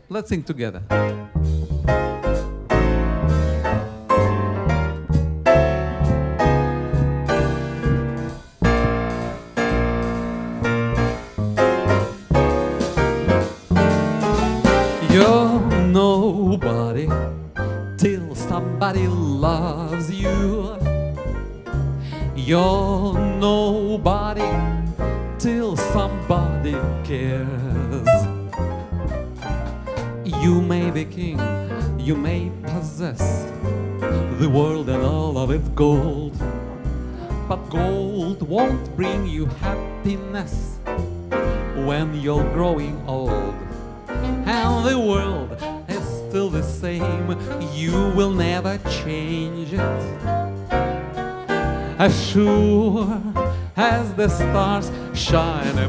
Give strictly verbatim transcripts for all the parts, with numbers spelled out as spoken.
Let's sing together. You're nobody till somebody loves you. You're nobody till somebody cares. You may be king, you may possess the world and all of its gold, but gold won't bring you happiness when you're growing old. And the world is still the same, you will never change it. As sure as the stars shine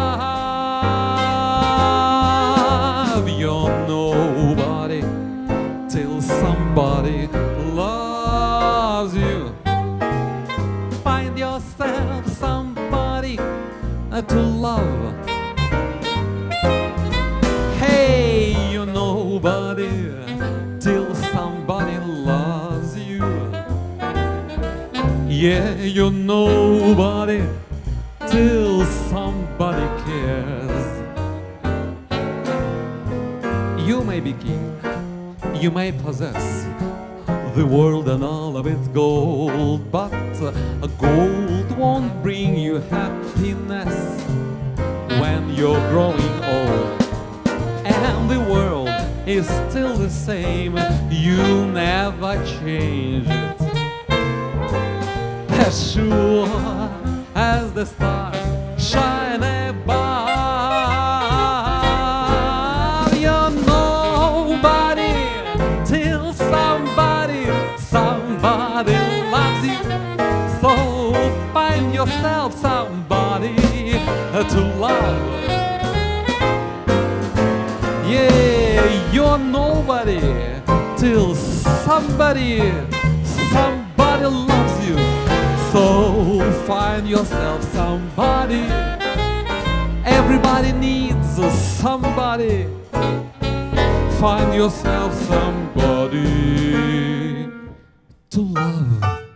above, you're nobody till somebody loves you. Find yourself somebody to love. Hey, you're nobody till somebody loves you. Yeah, you're nobody till somebody cares. You may be king, you may possess the world and all of its gold, but gold won't bring you happiness when you're growing old. And the world is still the same, you never change it. As sure as the stars shine above, you're nobody till somebody, somebody loves you. So find yourself somebody to love. Yeah, you're nobody till somebody, somebody loves you. So find yourself somebody. Everybody needs somebody. Find yourself somebody to love.